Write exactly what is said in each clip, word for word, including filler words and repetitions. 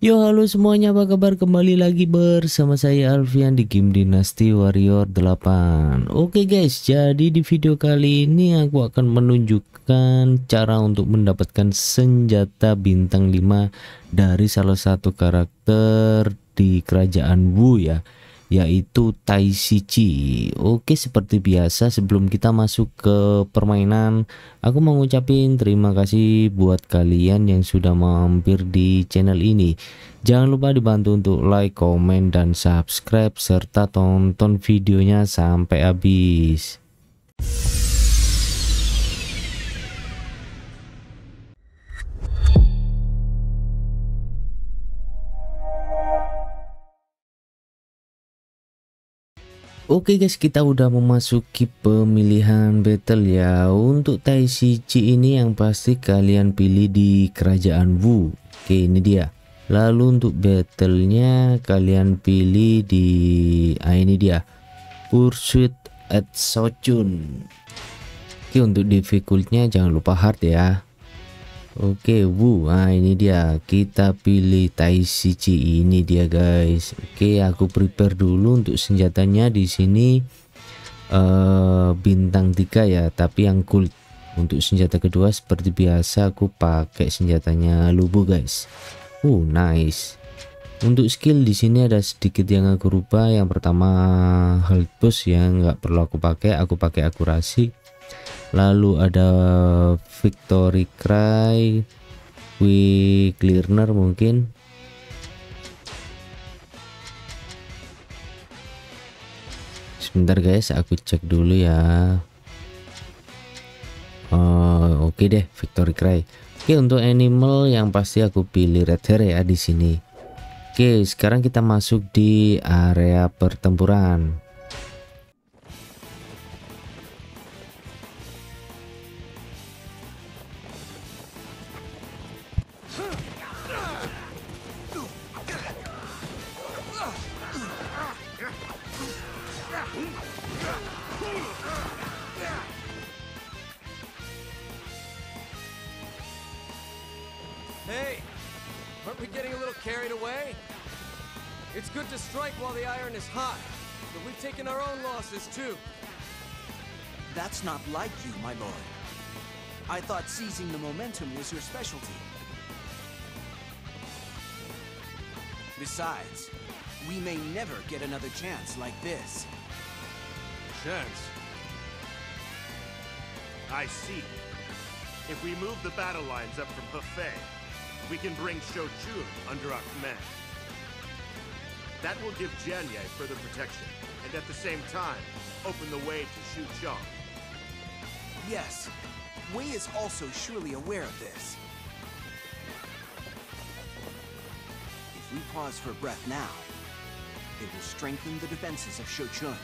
Yo halo semuanya, apa kabar? Kembali lagi bersama saya Alfian di game Dynasty Warrior delapan. Oke guys, jadi di video kali ini aku akan menunjukkan cara untuk mendapatkan senjata bintang lima dari salah satu karakter di kerajaan Wu ya, yaitu Tai Shichi. Oke, seperti biasa sebelum kita masuk ke permainan, aku mau ngucapin terima kasih buat kalian yang sudah mampir di channel ini. Jangan lupa dibantu untuk like, komen, dan subscribe serta tonton videonya sampai habis. Oke guys, kita udah memasuki pemilihan battle ya. Untuk Tai Shichi ini yang pasti kalian pilih di kerajaan Wu. Oke, ini dia. Lalu untuk battlenya kalian pilih di ah, ini dia, Pursuit at Shochun. Oke, untuk difficultnya jangan lupa hard ya. Oke, Wu, nah ini dia, kita pilih Tai Shichi, ini dia guys. Oke, aku prepare dulu untuk senjatanya di sini uh, bintang tiga ya, tapi yang gold. Untuk senjata kedua seperti biasa aku pakai senjatanya Lubu guys. Uh, nice. Untuk skill di sini ada sedikit yang aku rubah. Yang pertama health boost yang nggak perlu aku pakai, aku pakai akurasi. Lalu ada Victory Cry, Quick Learner mungkin. Sebentar guys, aku cek dulu ya. Oh, oke okay deh, Victory Cry. Oke, okay, untuk animal yang pasti aku pilih Red Hair ya di sini. Oke, okay, sekarang kita masuk di area pertempuran. Hey, aren't we getting a little carried away? It's good to strike while the iron is hot, but we've taken our own losses too. That's not like you, my lord. I thought seizing the momentum was your specialty. Besides, we may never get another chance like this. Chance? I see. If we move the battle lines up from Hefei, we can bring Shochun under our command. That will give Jianye further protection, and at the same time, open the way to Xuchang. Yes, Wei is also surely aware of this. If we pause for breath now, it will strengthen the defenses of Shochun.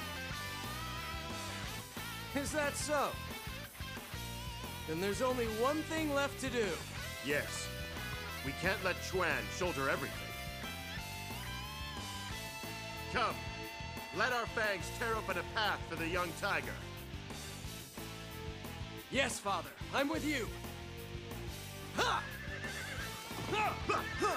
Is that so? Then there's only one thing left to do. Yes. We can't let Chuan shoulder everything. Come, let our fangs tear open a path for the young tiger. Yes, Father, I'm with you. Ha! Ha! Ha! Ha!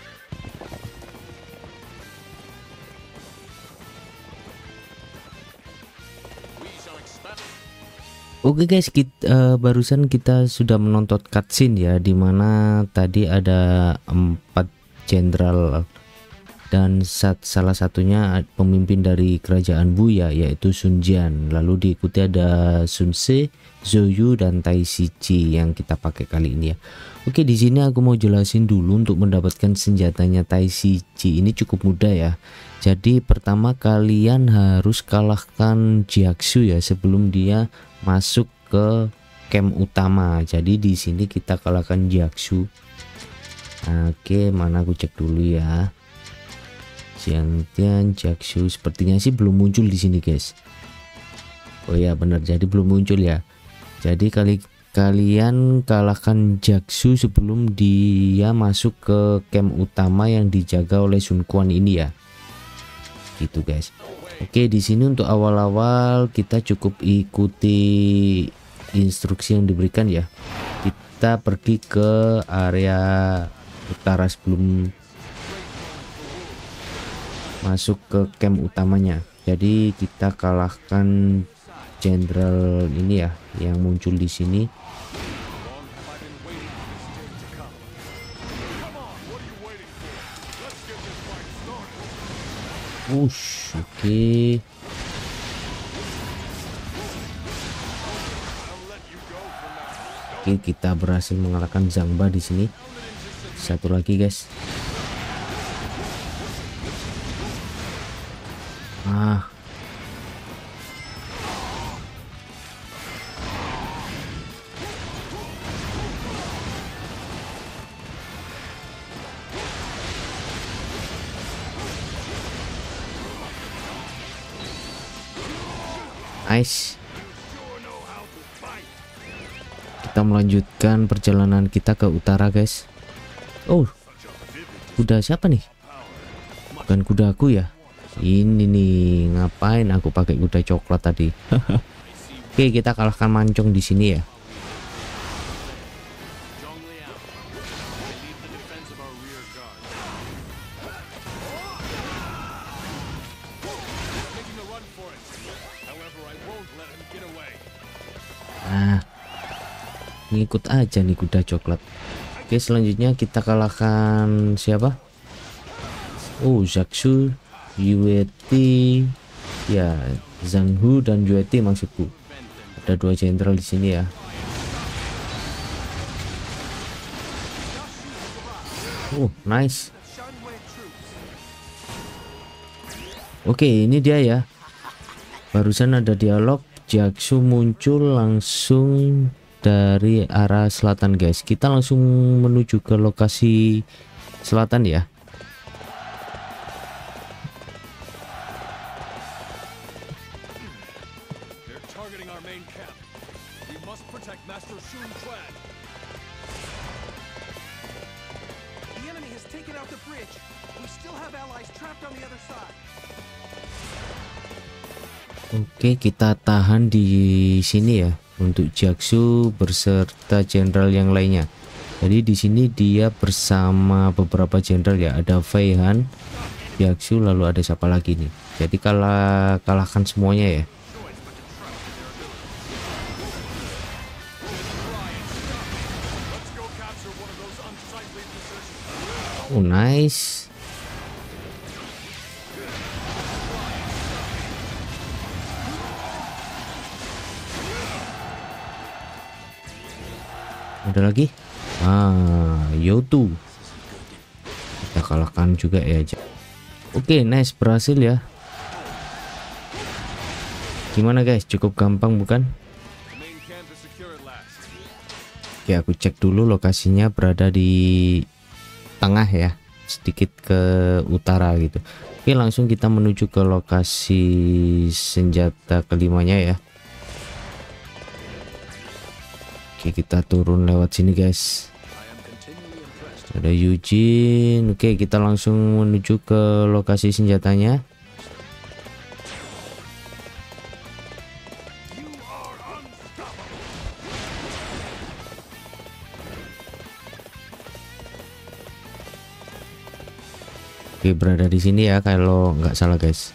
We shall expect. Oke guys, kita uh, barusan kita sudah menonton cutscene ya, dimana tadi ada empat jenderal dan sat, salah satunya pemimpin dari kerajaan Wu ya, yaitu Sun Jian. Lalu diikuti ada Sun Ce, Zhou Yu, dan Tai Shichi yang kita pakai kali ini ya. Oke, di sini aku mau jelasin dulu untuk mendapatkan senjatanya Tai Shichi ini cukup mudah ya. Jadi pertama kalian harus kalahkan Jiaxu ya sebelum dia masuk ke camp utama. Jadi di sini kita kalahkan Jiaxu. Oke, mana aku cek dulu ya. Jiangtian Jiaxu sepertinya sih belum muncul di sini guys. Oh ya benar, jadi belum muncul ya. Jadi kali kalian kalahkan Jiaxu sebelum dia masuk ke camp utama yang dijaga oleh Sun Quan ini ya. Gitu guys. Oke, di sini untuk awal-awal kita cukup ikuti instruksi yang diberikan ya. Kita pergi ke area utara sebelum masuk ke camp utamanya. Jadi kita kalahkan jenderal ini ya yang muncul di sini. Wush, oke. Okay. Oke, okay, kita berhasil mengalahkan Zangba di sini. Satu lagi, guys. Ah. Nice. Kita melanjutkan perjalanan kita ke utara, guys. Oh, kuda siapa nih? Bukan kuda aku ya? Ini nih, ngapain aku pakai kuda coklat tadi? Oke, kita kalahkan Mancong di sini ya. Nah, ngikut aja nih kuda coklat. Oke, selanjutnya kita kalahkan siapa? Oh, Zaksu, Yueti, ya, Zhang Hu dan Yueti maksudku. Ada dua jenderal di sini ya. Oh, nice. Oke, ini dia ya. Barusan ada dialog. Jaksu muncul langsung dari arah selatan, guys. Kita langsung menuju ke lokasi selatan ya. Oke, kita tahan di sini ya untuk Jaksu berserta jenderal yang lainnya. Jadi di sini dia bersama beberapa jenderal ya, ada Feihan, Jaksu, lalu ada siapa lagi nih. Jadi kalah kalahkan semuanya ya. Oh, nice. Ada lagi. Ah, Yotu. Kita kalahkan juga ya. Oke, nice, berhasil ya. Gimana guys? Cukup gampang bukan? Oke, aku cek dulu lokasinya berada di tengah ya, sedikit ke utara gitu. Oke, langsung kita menuju ke lokasi senjata kelimanya ya. Oke, kita turun lewat sini guys. Ada Eugene. Oke, kita langsung menuju ke lokasi senjatanya. Oke, berada di sini ya kalau nggak salah guys.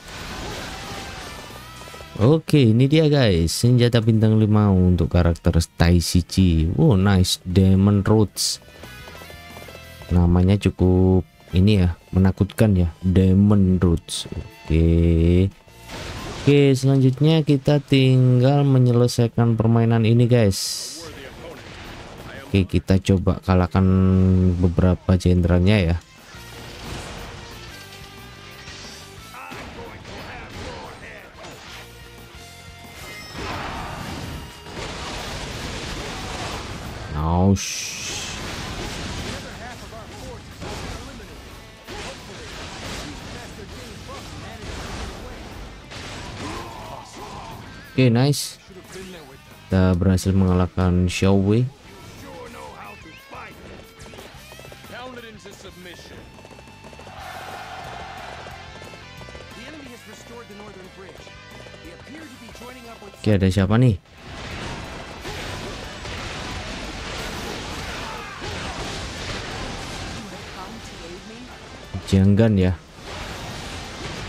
Oke, ini dia guys, senjata bintang lima untuk karakter Tai Shichi. Wow, nice, Demon Roots. Namanya cukup ini ya, menakutkan ya, Demon Roots. Oke. Oke, selanjutnya kita tinggal menyelesaikan permainan ini guys. Oke, kita coba kalahkan beberapa jenderalnya ya. Oh, oke, okay, nice. Kita berhasil mengalahkan Xiao Wei. Oke, okay, ada siapa nih? Janggan ya.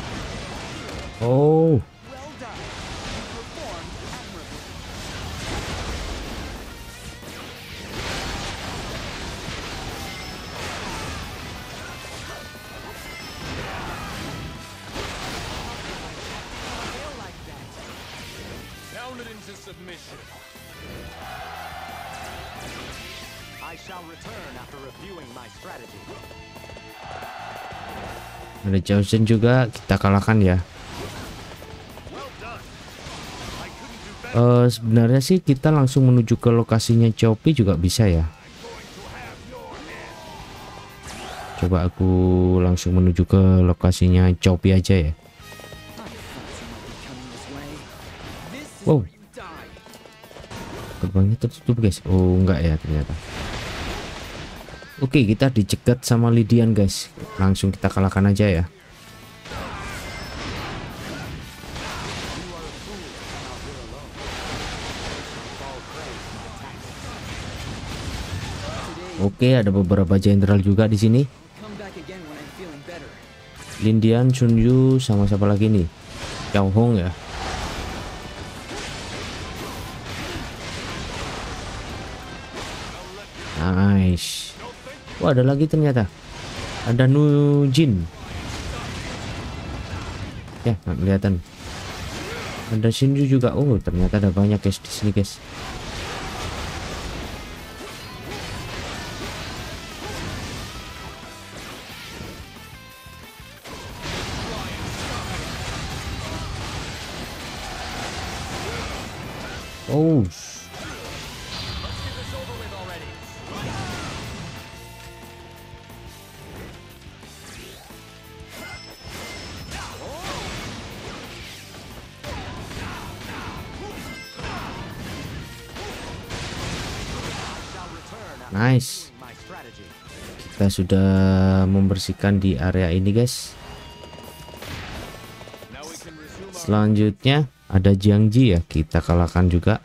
Oh, Well done. You performed admirably. Fail like that. Pound it into submission. I shall return after reviewing my strategy. ada Chosen juga, kita kalahkan ya. Well done. I couldn't do better. Eh, sebenarnya sih kita langsung menuju ke lokasinya Choppy juga bisa ya. Coba aku langsung menuju ke lokasinya Choppy aja ya. Wow, gerbangnya tertutup guys. Oh enggak ya ternyata. Oke, kita dicegat sama Lydian guys. Langsung kita kalahkan aja ya. Oke, ada beberapa jenderal juga di sini. Come back again when I'm feeling better. Lindian, Chunyu, sama siapa lagi nih? Xiao Hong ya. Nice. Wah, ada lagi ternyata. Ada Nujin. Ya, nggak kelihatan. Ada Shinju juga. Oh, ternyata ada banyak guys di sini guys. Oh, nice. My strategy. Kita sudah membersihkan di area ini guys. Now we can resume our Selanjutnya ada Jiangji ya, kita kalahkan juga.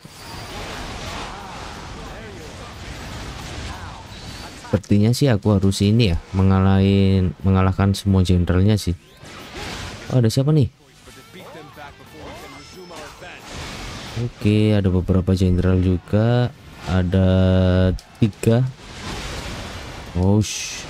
Sepertinya sih aku harus ini ya, mengalahin mengalahkan semua jenderalnya sih. Oh, ada siapa nih? but to beat them back before we can resume our advance. Oke, ada beberapa jenderal juga. Ada tiga. Oh, sh-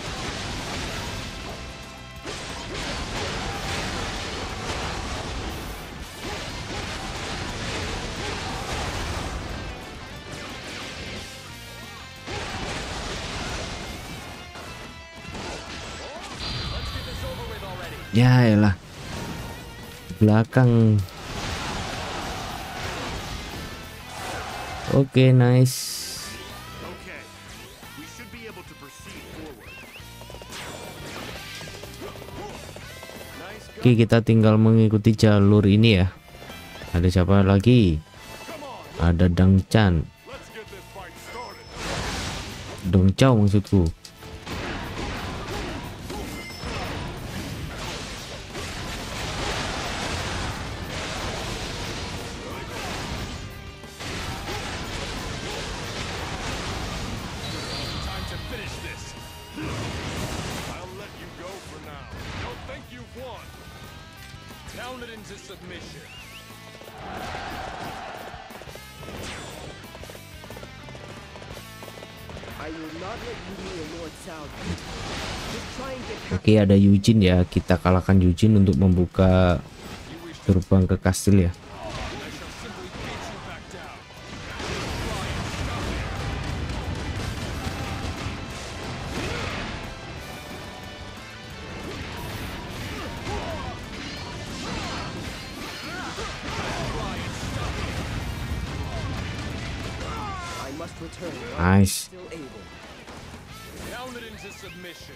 ya elah. Belakang. Oke, nice. Okay. We should be able to proceed forward. Oke, kita tinggal mengikuti jalur ini ya. Ada siapa lagi? Ada Dang Chan. Let's get this fight started. Dong Chow maksudku. Time to finish this. I'll let you go for now. Don't think you've won. Pound it into submission. I will not let you be a Lord Cao. Just try and get Oke, ada Eugene ya. Kita kalahkan Eugene untuk membuka gerbang ke kastil ya. I must return. Nice. Still able. Pound it into submission.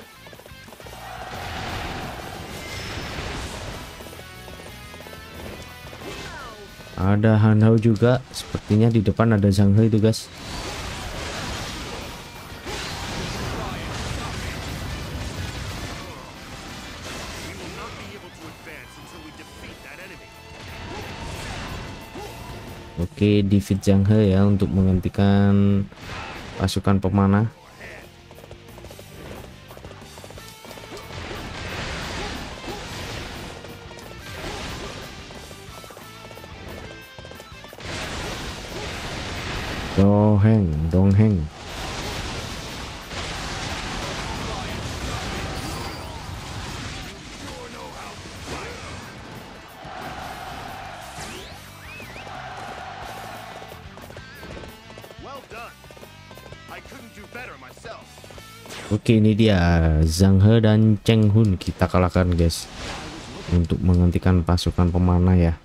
Ada Han Hao juga. Sepertinya di depan ada Zhang He itu guys. We will not be able to advance until we defeat that enemy. Oke, defeat Zhang He ya untuk menghentikan pasukan pemanah. Doheng, dongheng. Well done. I couldn't do better myself. Oke, ini dia Zhang He dan Cheng Hun kita kalahkan guys, untuk menghentikan pasukan pemanah ya.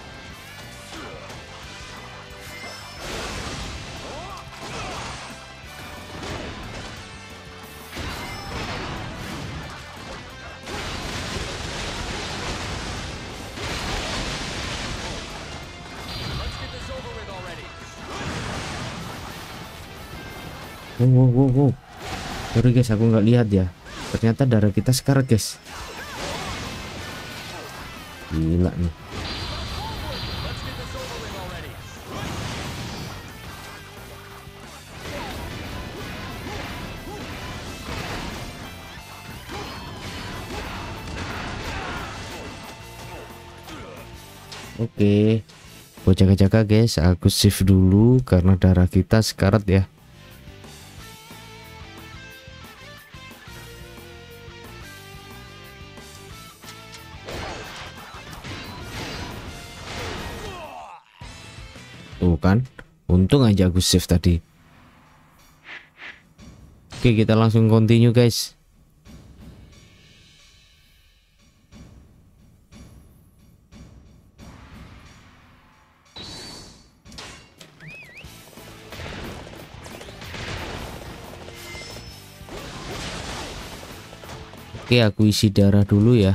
Wow, wow, wow, wow. Sorry guys, aku nggak lihat ya. Ternyata darah kita sekarat guys. Gila nih. Oke, buat jaga-jaga guys, aku save dulu karena darah kita sekarat ya. Tuh kan, untung aja aku save tadi. Oke, kita langsung continue guys. Oke, aku isi darah dulu ya.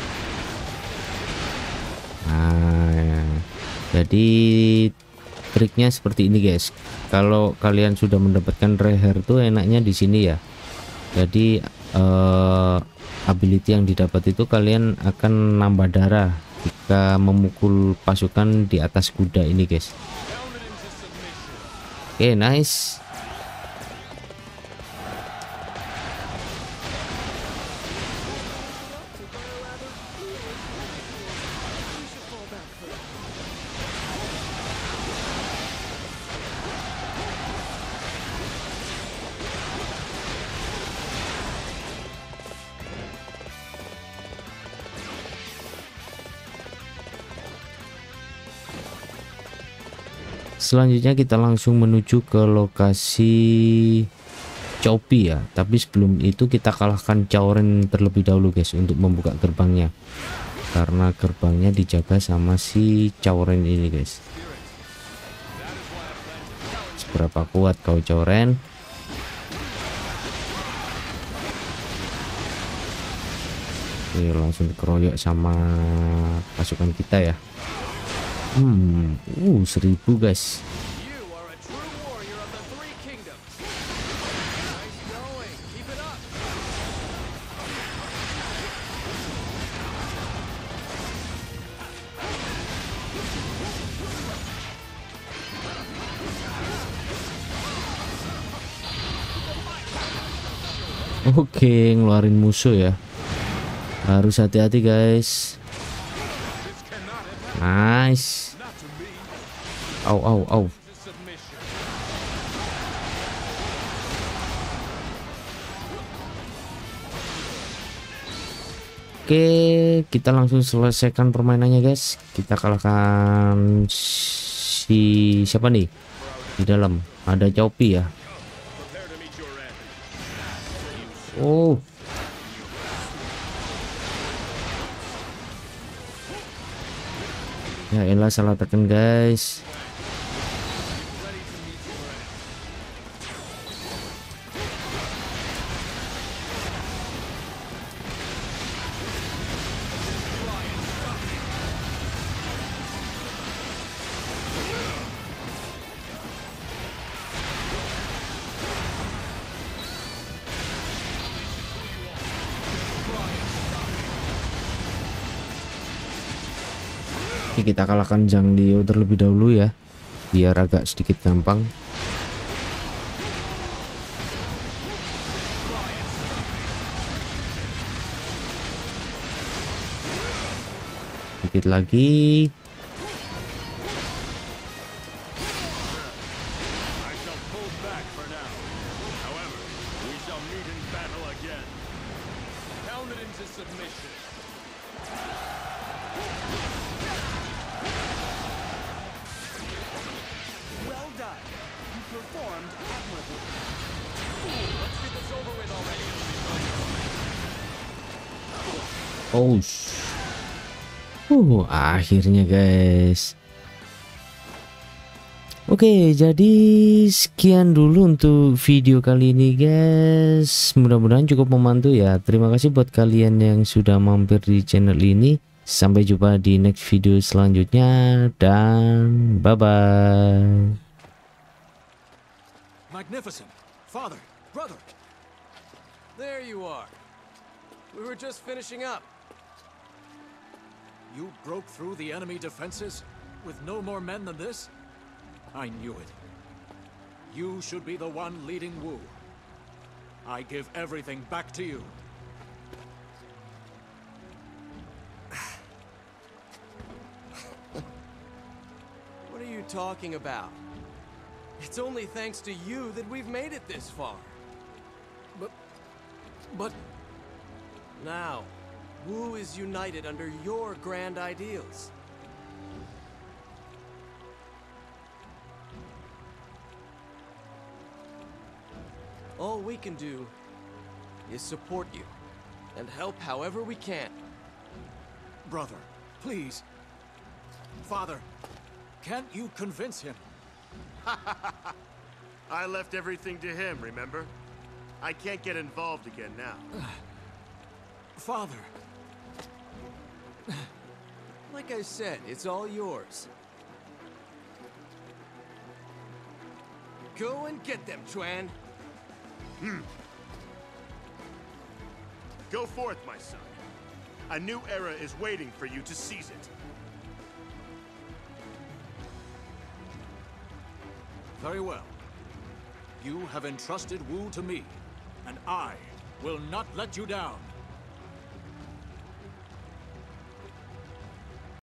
Nah, jadi triknya seperti ini guys. Kalau kalian sudah mendapatkan rare hair tuh enaknya di sini ya. Jadi uh, ability yang didapat itu kalian akan nambah darah jika memukul pasukan di atas kuda ini guys. Oke, nice. Selanjutnya kita langsung menuju ke lokasi Chopi ya. Tapi sebelum itu kita kalahkan Cao Ren terlebih dahulu guys untuk membuka gerbangnya. Karena gerbangnya dijaga sama si Cao Ren ini guys. Seberapa kuat kau Cao Ren? Oke, langsung dikeroyok sama pasukan kita ya. Hmm, uh, seribu guys. Oke, ngeluarin musuh ya. Harus hati-hati guys. Nice. Au au au. Oke, kita langsung selesaikan permainannya guys. Kita kalahkan si siapa nih? Di dalam ada Chopi ya. Oh. Ya elah, salah tekan guys. Kita kalahkan Zhang Liao terlebih dahulu ya, biar agak sedikit gampang. Sedikit lagi. to submission. Well done. You performed admirably. Let's get this over with already. Oh, sh- uh, akhirnya guys. Oke, jadi sekian dulu untuk video kali ini guys. Mudah-mudahan cukup membantu ya. Terima kasih buat kalian yang sudah mampir di channel ini. Sampai jumpa di next video selanjutnya dan bye-bye. Magnificent. Father, brother. There you are. We were just finishing up. You broke through the enemy defenses with no more men than this? I knew it. You should be the one leading Wu. I give everything back to you. What are you talking about? It's only thanks to you that we've made it this far. But... but... Now, Wu is united under your grand ideals. All we can do is support you and help however we can. Brother, please. Father, can't you convince him? I left everything to him, remember? I can't get involved again now. Father. Like I said, it's all yours. Go and get them, Chuan. Go forth, my son. A new era is waiting for you to seize it. Very well. You have entrusted Wu to me, and I will not let you down.